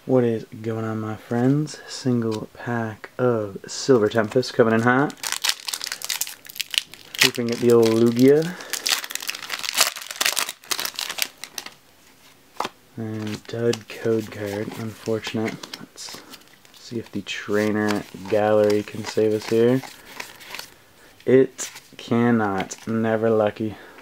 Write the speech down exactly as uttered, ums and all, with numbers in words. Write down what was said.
What is going on, my friends? Single pack of Silver Tempest coming in hot. Hoping at the old Lugia. And dud code card, unfortunate. Let's see if the trainer gallery can save us here. It cannot. Never lucky.